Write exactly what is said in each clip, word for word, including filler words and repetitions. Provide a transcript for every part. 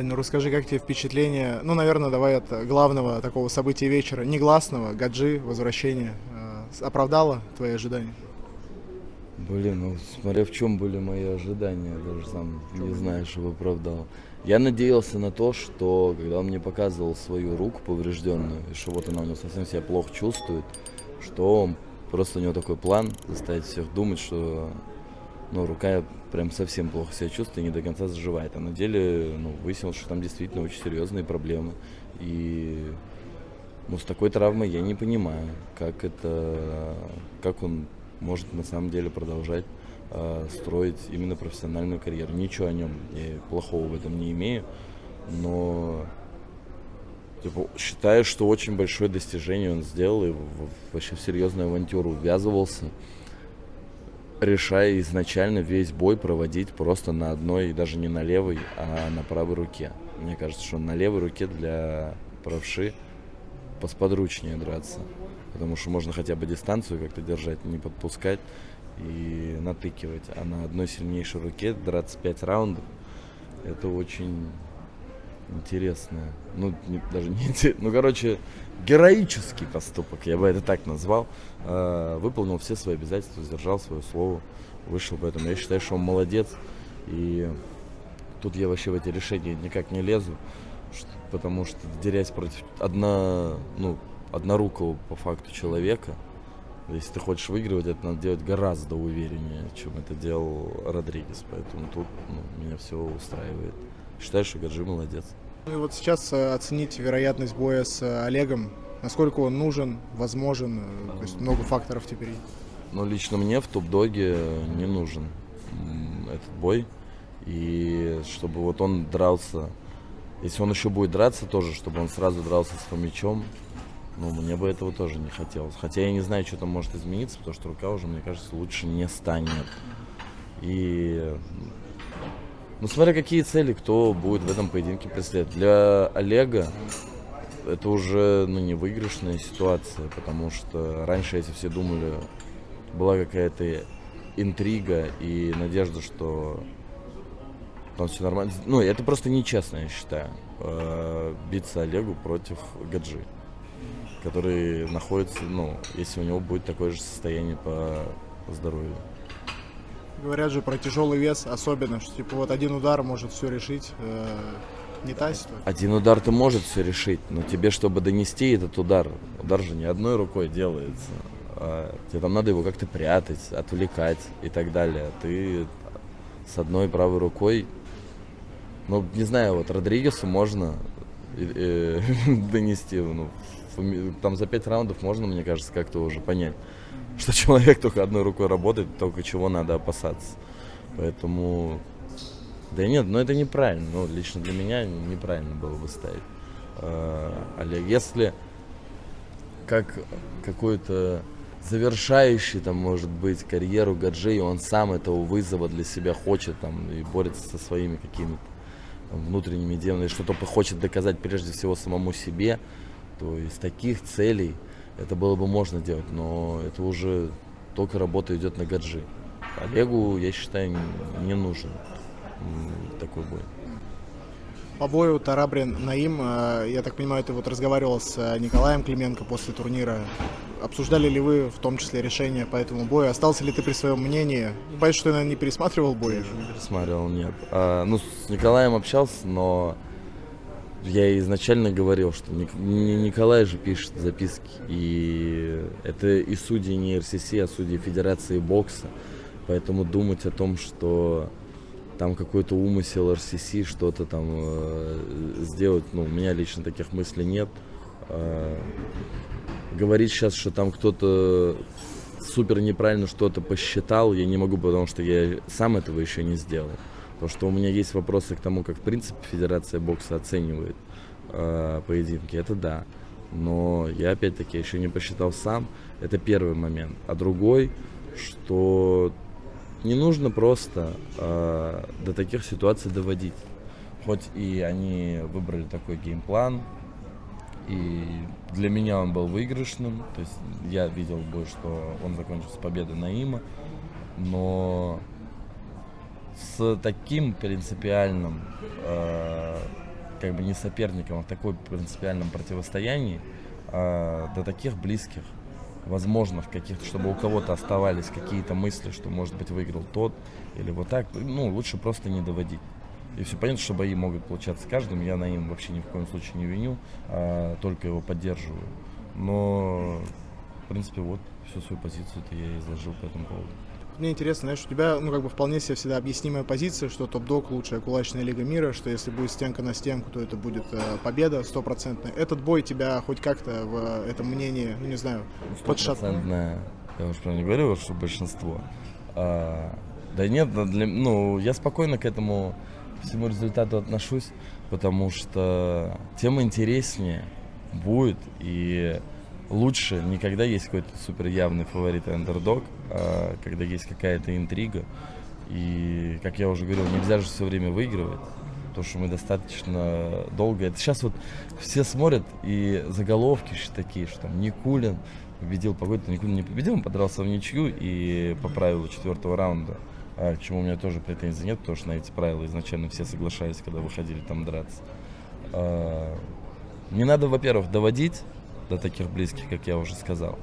Ну расскажи, как тебе впечатление, ну, наверное, давай от главного такого события вечера, негласного, Гаджи, возвращение, э, оправдало твои ожидания? Блин, ну смотря в чем были мои ожидания, даже сам не знаю, что оправдал. Я надеялся на то, что когда он мне показывал свою руку поврежденную, и что вот она у него совсем себя плохо чувствует, что он просто у него такой план заставить всех думать, что ну, рука прям совсем плохо себя чувствует и не до конца заживает. А на деле ну, выяснилось, что там действительно очень серьезные проблемы. И ну, с такой травмой я не понимаю, как это, как он может на самом деле продолжать э, строить именно профессиональную карьеру. Ничего о нем я плохого в этом не имею, но типа, считаю, что очень большое достижение он сделал и в, в, вообще в серьезную авантюру ввязывался, решая изначально весь бой проводить просто на одной, даже не на левой, а на правой руке. Мне кажется, что на левой руке для правши посподручнее драться, потому что можно хотя бы дистанцию как-то держать, не подпускать и натыкивать. А на одной сильнейшей руке драться пять раундов — это очень интересное, ну не, даже не интересно, ну короче героический поступок, я бы это так назвал. Э, выполнил все свои обязательства, сдержал свое слово, вышел, поэтому я считаю, что он молодец. И тут я вообще в эти решения никак не лезу, что, потому что дерясь против одна, ну, однорукого по факту человека, если ты хочешь выигрывать, это надо делать гораздо увереннее, чем это делал Родригес, поэтому тут ну, меня все устраивает. Считаю, что Гаджи молодец. Ну и вот сейчас э, оценить вероятность боя с э, Олегом, насколько он нужен, возможен, э, то есть много факторов теперь. Но лично мне в топ-доге не нужен этот бой. И чтобы вот он дрался, если он еще будет драться тоже, чтобы он сразу дрался с Фомичом, ну, мне бы этого тоже не хотелось. Хотя я не знаю, что там может измениться, потому что рука уже, мне кажется, лучше не станет. И ну, смотря какие цели кто будет в этом поединке преследовать. Для Олега это уже ну, не выигрышная ситуация, потому что раньше, если все думали, была какая-то интрига и надежда, что там все нормально. Ну, это просто нечестно, я считаю, биться Олегу против Гаджи, который находится, ну, если у него будет такое же состояние по, по здоровью. Говорят же про тяжелый вес особенно, что типа вот один удар может все решить. Э, не та ситуация. Один удар-то может все решить, но тебе, чтобы донести этот удар, удар же не одной рукой делается. А тебе там надо его как-то прятать, отвлекать и так далее. Ты с одной правой рукой, ну, не знаю, вот Родригесу можно э, э, донести, ну, там за пять раундов можно, мне кажется, как-то уже понять, что человек только одной рукой работает, только чего надо опасаться. Поэтому, да нет, ну это неправильно, ну лично для меня неправильно было бы ставить э, Олег. Если как какой-то завершающий там может быть карьеру Гаджи, и он сам этого вызова для себя хочет там и борется со своими какими-то внутренними демонами, что-то хочет доказать прежде всего самому себе, то из таких целей это было бы можно делать, но это уже только работа идет на Гаджи. Олегу, я считаю, не нужен такой бой. По бою Тарабрин-Наим, я так понимаю, ты вот разговаривал с Николаем Клименко после турнира. Обсуждали ли вы в том числе решение по этому бою? Остался ли ты при своем мнении? Боюсь, что ты, наверное, не пересматривал бой? Не пересматривал, нет. А, ну, с Николаем общался, но я изначально говорил, что не Николай же пишет записки. И это и судьи не эр си си, а судьи Федерации бокса. Поэтому думать о том, что там какой-то умысел эр си си, что-то там э, сделать, ну, у меня лично таких мыслей нет. Э, говорить сейчас, что там кто-то супер неправильно что-то посчитал, я не могу, потому что я сам этого еще не сделал. Потому что у меня есть вопросы к тому, как в принципе Федерация бокса оценивает э, поединки, это да. Но я опять-таки еще не посчитал сам, это первый момент. А другой, что не нужно просто э, до таких ситуаций доводить. Хоть и они выбрали такой геймплан, и для меня он был выигрышным. То есть я видел бой, что он закончился победой Наима. Но с таким принципиальным э, как бы не соперником, а в таком принципиальном противостоянии, э, до таких близких, возможных каких-то, чтобы у кого-то оставались какие-то мысли, что, может быть, выиграл тот, или вот так, ну, лучше просто не доводить. И все понятно, что бои могут получаться с каждым, я Наим вообще ни в коем случае не виню, а только его поддерживаю. Но, в принципе, вот всю свою позицию-то я изложил по этому поводу. Мне интересно, знаешь, у тебя, ну, как бы вполне себе всегда объяснимая позиция, что топ-дог лучшая кулачная лига мира, что если будет стенка на стенку, то это будет э, победа стопроцентная. Этот бой тебя хоть как-то в этом мнении, ну, не знаю, подшатнул? Я уж прям не говорю, что большинство. А, да нет, для, ну, я спокойно к этому всему результату отношусь, потому что тем интереснее будет и лучше не когда есть какой-то супер явный фаворит и андердог, а когда есть какая-то интрига. И, как я уже говорил, нельзя же все время выигрывать, потому что мы достаточно долго... Это сейчас вот все смотрят, и заголовки такие, что там Никулин победил Погодин, Никулин не победил, он подрался в ничью и по правилу четвертого раунда, а, к чему у меня тоже претензий нет, потому что на эти правила изначально все соглашались, когда выходили там драться. А, не надо, во-первых, доводить до таких близких, как я уже сказал.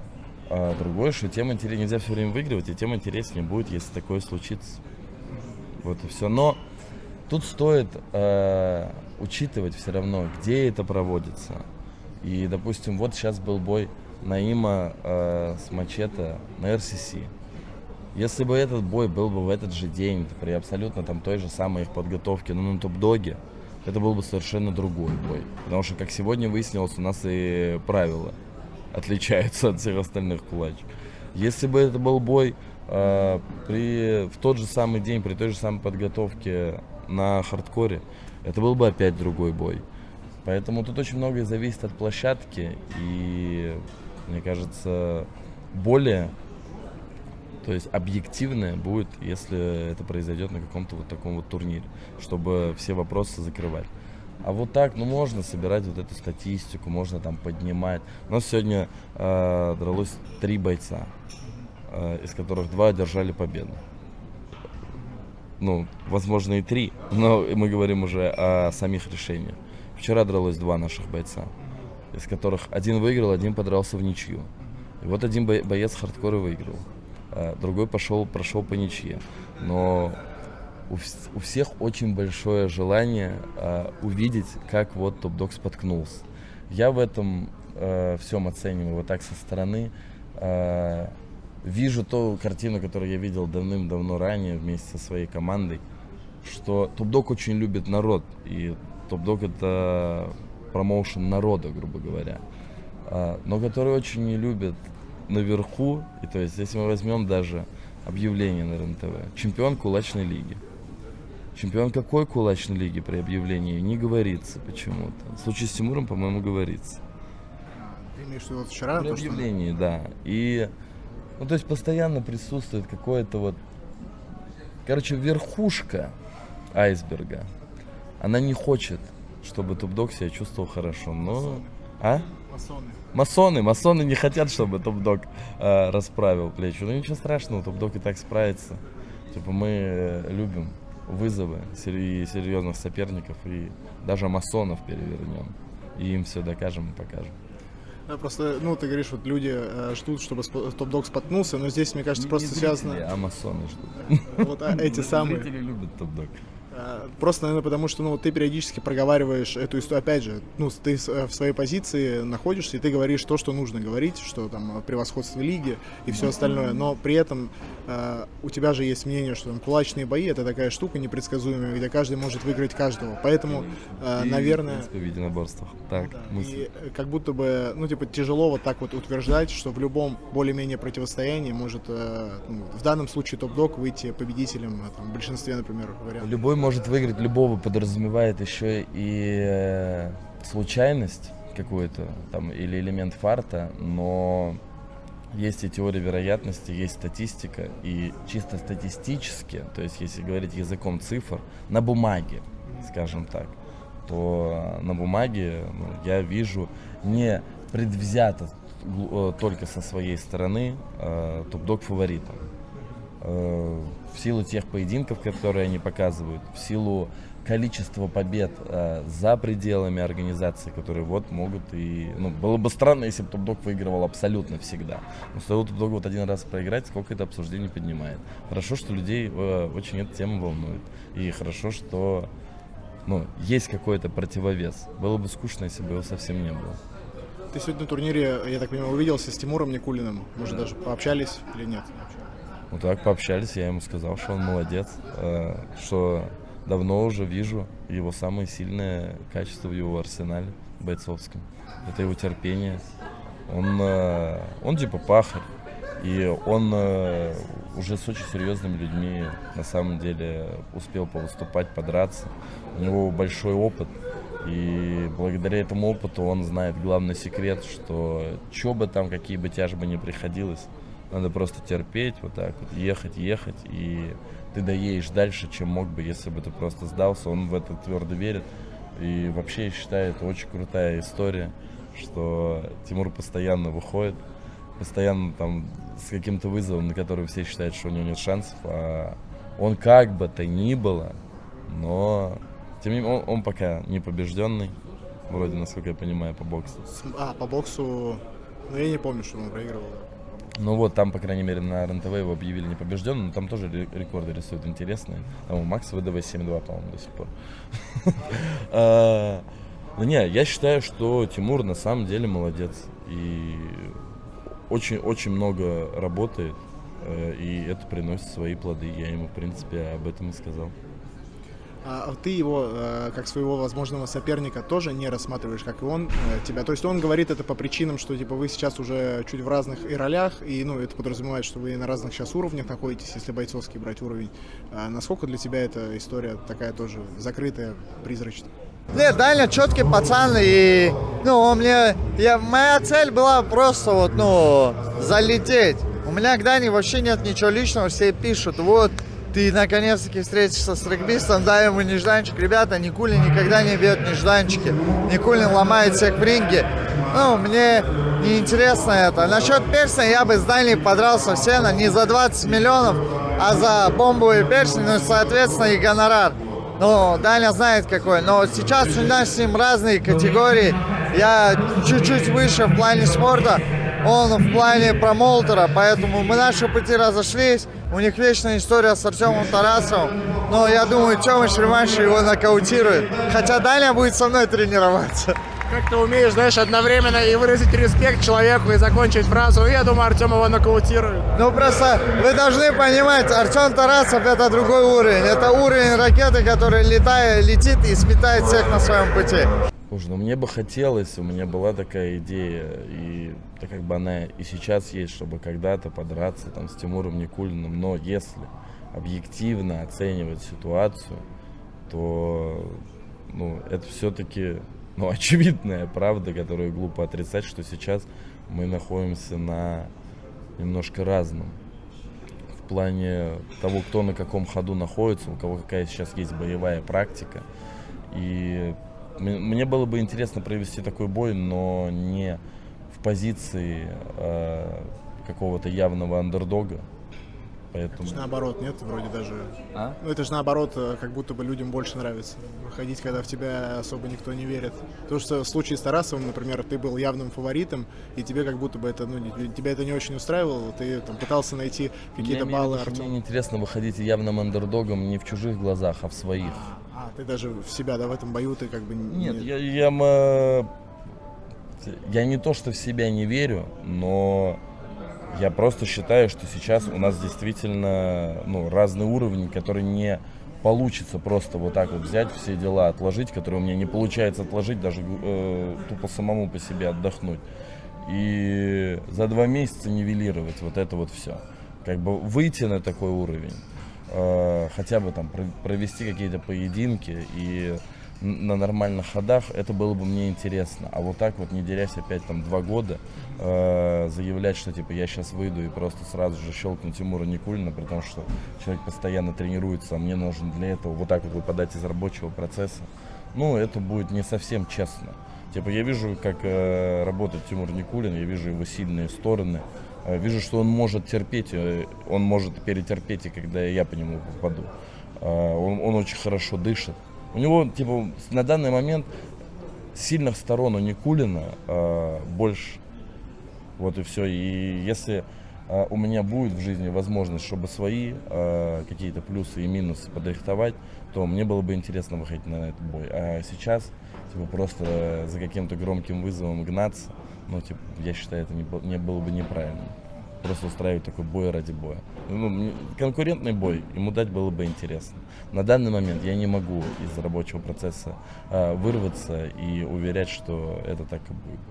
А другое, что тем интереснее, нельзя все время выигрывать, и тем интереснее будет, если такое случится. Вот и все. Но тут стоит э, учитывать все равно, где это проводится. И, допустим, вот сейчас был бой Наима э, с Мачете на эр си си. Если бы этот бой был бы в этот же день, при абсолютно там той же самой их подготовке, но на топ-доге, это был бы совершенно другой бой. Потому что, как сегодня выяснилось, у нас и правила отличаются от всех остальных кулачек. Если бы это был бой э, при, в тот же самый день, при той же самой подготовке на хардкоре, это был бы опять другой бой. Поэтому тут очень многое зависит от площадки. И, мне кажется, более, то есть объективное будет, если это произойдет на каком-то вот таком вот турнире, чтобы все вопросы закрывать. А вот так, ну, можно собирать вот эту статистику, можно там поднимать. У нас сегодня э, дралось три бойца, э, из которых два одержали победу. Ну, возможно, и три, но мы говорим уже о самих решениях. Вчера дралось два наших бойца, из которых один выиграл, один подрался в ничью. И вот один боец хардкора выиграл, а другой пошел, прошел по ничье. Но у, у всех очень большое желание а, увидеть, как вот топ-дог споткнулся. Я в этом а, всем оцениваю вот так со стороны. А, вижу ту картину, которую я видел давным-давно ранее вместе со своей командой, что топ-дог очень любит народ. И топ-дог — это промоушен народа, грубо говоря. А, но который очень не любит наверху. И то есть, если мы возьмем даже объявление на эр эн тэ вэ, чемпион кулачной лиги. Чемпион какой кулачной лиги при объявлении не говорится почему-то. В случае с Тимуром, по-моему, говорится. Ты имеешь в виду вот вчера? При То, объявлении, что... да. И, ну, то есть, постоянно присутствует какое-то вот... Короче, верхушка айсберга. Она не хочет, чтобы топ-дог себя чувствовал хорошо, но... А? Масоны. Масоны. Масоны не хотят, чтобы топ-дог э, расправил плечи. Ну ничего страшного, топ-дог и так справится. Типа мы э, любим вызовы и серьезных соперников, и даже масонов перевернем. И им все докажем и покажем. Да, просто, ну, ты говоришь, вот люди э, ждут, чтобы топ-дог споткнулся, но здесь, мне кажется, Не, просто не зрители, связано... а масоны ждут. Вот а, эти самые... Зрители любят топ-дог. Просто, наверное, потому что, ну, ты периодически проговариваешь эту историю, опять же, ну, ты в своей позиции находишься, и ты говоришь то, что нужно говорить, что там превосходство лиги и все остальное, но при этом э, у тебя же есть мнение, что там кулачные бои — это такая штука непредсказуемая, где каждый может выиграть каждого, поэтому, э, и, наверное... в принципе, в единоборствах. Так, да, мысли. и как будто бы, ну, типа, тяжело вот так вот утверждать, что в любом более-менее противостоянии может, э, ну, в данном случае топ-дог выйти победителем, там, в большинстве, например, вариантов. Любой может выиграть любого, подразумевает еще и э, случайность какую-то там или элемент фарта, но есть и теория вероятности, есть статистика, и чисто статистически, то есть если говорить языком цифр, на бумаге, скажем так, то на бумаге, ну, я вижу не предвзято э, только со своей стороны э, топ-дог фаворитом. В силу тех поединков, которые они показывают, в силу количество побед э, за пределами организации, которые вот могут и... Ну, было бы странно, если бы Top Dog выигрывал абсолютно всегда. Но стоило Top Dog вот один раз проиграть, сколько это обсуждение поднимает. Хорошо, что людей э, очень эта тема волнует. И хорошо, что ну, есть какой-то противовес. Было бы скучно, если бы его совсем не было. Ты сегодня на турнире, я так понимаю, увиделся с Тимуром Никулиным. Может, Да. даже пообщались или нет? Ну так, пообщались, я ему сказал, что он молодец, э, что давно уже вижу его самые сильные качества в его арсенале бойцовском. Это его терпение. Он, э, он типа пахарь, и он э, уже с очень серьезными людьми на самом деле успел повыступать, подраться. У него большой опыт. И благодаря этому опыту он знает главный секрет, что что бы там, какие бы тяжбы ни приходилось, надо просто терпеть, вот так вот, ехать, ехать, и ты доедешь дальше, чем мог бы, если бы ты просто сдался. Он в это твердо верит. И вообще, я считаю, это очень крутая история, что Тимур постоянно выходит, постоянно там с каким-то вызовом, на который все считают, что у него нет шансов, а он как бы то ни было, но... Тем не менее, он, он пока не побежденный, вроде, насколько я понимаю, по боксу. А, по боксу, ну я не помню, что он проигрывал. Ну вот, там, по крайней мере, на РЕН-ТВ его объявили непобежденным, но там тоже рекорды рисуют интересные. Там у Макса ВДВ семь два, по-моему, до сих пор. Ну не, я считаю, что Тимур на самом деле молодец. И очень-очень много работает, и это приносит свои плоды. Я ему, в принципе, об этом и сказал. А ты его, э, как своего возможного соперника, тоже не рассматриваешь, как и он э, тебя? То есть он говорит это по причинам, что типа вы сейчас уже чуть в разных и ролях, и ну это подразумевает, что вы на разных сейчас уровнях находитесь, если бойцовский брать уровень. А насколько для тебя эта история такая тоже закрытая, призрачная? Нет, Даня четкий пацан, и ну он мне, я, моя цель была просто вот, ну, залететь. У меня к Дане вообще нет ничего личного, все пишут, вот, ты наконец-таки встретишься с регбистом, дай ему нежданчик. Ребята, Никулин никогда не бьет нежданчики. Никулин ломает всех в ринге. Ну, мне не интересно это. Насчет перстня я бы с Даней подрался в сено не за двадцать миллионов, а за бомбовые перстни, ну, соответственно, и гонорар. Ну, Даня знает какой. Но сейчас у нас с ним разные категории. Я чуть-чуть выше в плане спорта, он в плане промоутера, поэтому мы наши пути разошлись. У них вечная история с Артемом Тарасовым. Но я думаю, Тёмыч реванше его нокаутирует. Хотя Даня будет со мной тренироваться. Как ты умеешь, знаешь, одновременно и выразить респект человеку, и закончить фразу, и я думаю, Артем его нокаутирует. Ну просто вы должны понимать, Артем Тарасов это другой уровень. Это уровень ракеты, который летает, летит и сметает всех на своем пути. Слушай, ну мне бы хотелось, у меня была такая идея, и так как бы она и сейчас есть, чтобы когда-то подраться там с Тимуром Никулиным, но если объективно оценивать ситуацию, то ну, это все-таки ну, очевидная правда, которую глупо отрицать, что сейчас мы находимся на немножко разном. В плане того, кто на каком ходу находится, у кого какая сейчас есть боевая практика. И мне было бы интересно провести такой бой, но не в позиции э, какого-то явного андердога. Поэтому... Это же наоборот, нет, вроде даже. А? Ну это же наоборот, как будто бы людям больше нравится выходить, когда в тебя особо никто не верит. Потому что в случае с Тарасовым, например, ты был явным фаворитом, и тебе как будто бы это, ну, тебя это не очень устраивало, ты там пытался найти какие-то баллы. Мне не интересно выходить явным андердогом не в чужих глазах, а в своих. А, ты даже в себя, да, в этом бою ты как бы... Нет, не... я, я, я не то, что в себя не верю, но я просто считаю, что сейчас у нас действительно ну, разные уровни, которые не получится просто вот так вот взять все дела, отложить, которые у меня не получается отложить, даже э, тупо самому по себе отдохнуть. И за два месяца нивелировать вот это вот все. Как бы выйти на такой уровень. Хотя бы там провести какие-то поединки и на нормальных ходах, это было бы мне интересно. А вот так вот, не дерясь опять там два года, э, заявлять, что типа я сейчас выйду и просто сразу же щелкну Тимура Никулина, при том, что человек постоянно тренируется, а мне нужно для этого вот так вот выпадать из рабочего процесса, ну, это будет не совсем честно. Типа я вижу, как э, работает Тимур Никулин, я вижу его сильные стороны, э, вижу, что он может терпеть, э, он может перетерпеть, и когда я по нему попаду. Э, он, он очень хорошо дышит. У него, типа, на данный момент сильных сторон у Никулина э, больше. Вот и все. И если э, у меня будет в жизни возможность, чтобы свои э, какие-то плюсы и минусы подрихтовать, то мне было бы интересно выходить на этот бой. А сейчас, типа, просто за каким-то громким вызовом гнаться, ну, типа, я считаю, это не, не было бы неправильно. Просто устраивать такой бой ради боя. Ну, конкурентный бой ему дать было бы интересно. На данный момент я не могу из рабочего процесса э, вырваться и уверять, что это так и будет.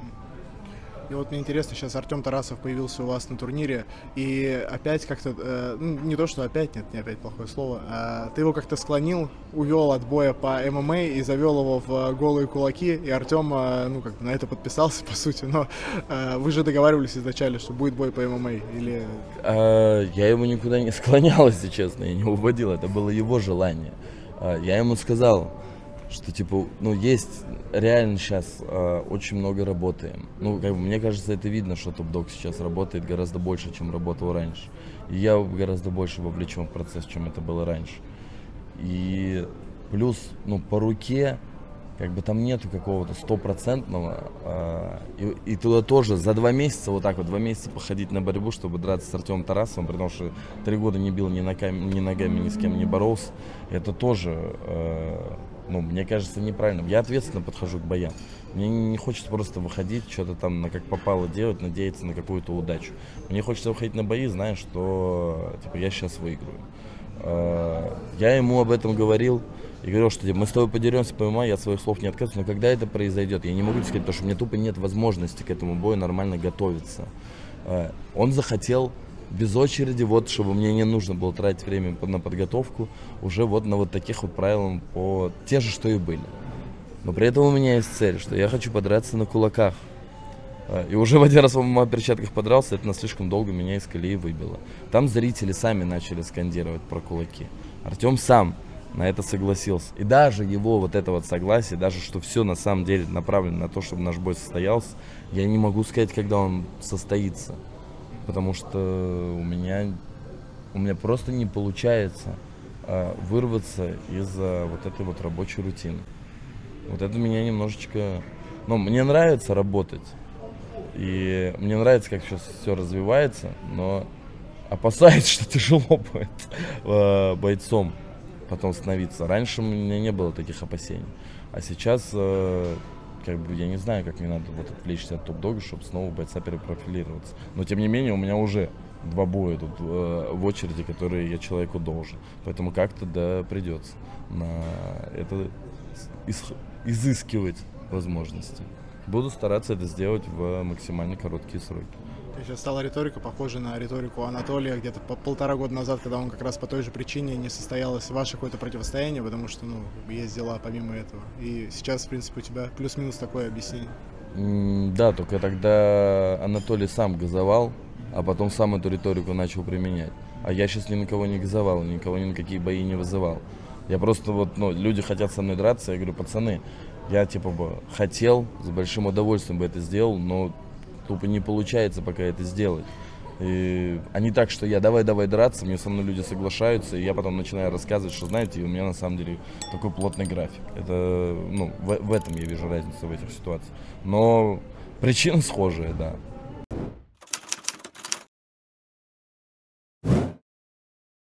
И вот мне интересно, сейчас Артем Тарасов появился у вас на турнире, и опять как-то, э, ну, не то что опять, нет, не опять плохое слово, а ты его как-то склонил, увел от боя по эм эм а и завел его в голые кулаки, и Артем, э, ну, как бы на это подписался, по сути, но э, вы же договаривались изначально, что будет бой по эм эм а, или... А, я его никуда не склонял, если честно, я не уводил, это было его желание. А, я ему сказал, что, типа, ну, есть реально сейчас э, очень много работаем. Ну, как бы, мне кажется, это видно, что Топ-Дог сейчас работает гораздо больше, чем работал раньше. И я гораздо больше вовлечен в процесс, чем это было раньше. И плюс, ну, по руке, как бы там нету какого-то стопроцентного. Э, и, и туда тоже за два месяца, вот так вот, два месяца походить на борьбу, чтобы драться с Артемом Тарасовым, потому что три года не бил ни, ногами, ни ногами, ни с кем не боролся. Это тоже... Э, Ну, мне кажется, неправильным. Я ответственно подхожу к боям. Мне не хочется просто выходить, что-то там на как попало делать, надеяться на какую-то удачу. Мне хочется выходить на бои, зная, что типа, я сейчас выиграю. Я ему об этом говорил и говорил, что типа, мы с тобой подеремся по эм эм а, я от своих слов не отказываюсь, но когда это произойдет, я не могу тебе сказать, потому что у меня тупо нет возможности к этому бою нормально готовиться. Он захотел без очереди, вот, чтобы мне не нужно было тратить время на подготовку, уже вот на вот таких вот правилах, по те же, что и были. Но при этом у меня есть цель, что я хочу подраться на кулаках. И уже в один раз в эм эм а перчатках подрался, это на слишком долго меня из колеи выбило. Там зрители сами начали скандировать про кулаки. Артем сам на это согласился. И даже его вот это вот согласие, даже что все на самом деле направлено на то, чтобы наш бой состоялся, я не могу сказать, когда он состоится. Потому что у меня, у меня просто не получается э, вырваться из э, вот этой вот рабочей рутины. Вот это меня немножечко... Ну, мне нравится работать. И мне нравится, как сейчас все развивается, но опасаюсь, что тяжело будет э, бойцом потом становиться. Раньше у меня не было таких опасений. А сейчас... Э, Как бы я не знаю, как мне надо вот отвлечься от Топ-Дога, чтобы снова бойца перепрофилироваться. Но тем не менее у меня уже два боя тут э, в очереди, которые я человеку должен. Поэтому как-то да придется на это из, изыскивать возможности. Буду стараться это сделать в максимально короткие сроки. Сейчас стала риторика похожа на риторику Анатолия где-то по полтора года назад, когда он как раз по той же причине не состоялось ваше какое-то противостояние, потому что, ну, есть дела помимо этого. И сейчас, в принципе, у тебя плюс-минус такое объяснение. Mm, да, только тогда Анатолий сам газовал, а потом сам эту риторику начал применять. А я сейчас ни на кого не газовал, никого ни на какие бои не вызывал. Я просто вот, ну, люди хотят со мной драться, я говорю, пацаны, я типа бы хотел, с большим удовольствием бы это сделал, но тупо не получается пока это сделать. И, а не так, что я давай-давай драться, мне со мной люди соглашаются, и я потом начинаю рассказывать, что, знаете, у меня на самом деле такой плотный график. Это, ну, в, в этом я вижу разницу в этих ситуациях. Но причина схожая, да.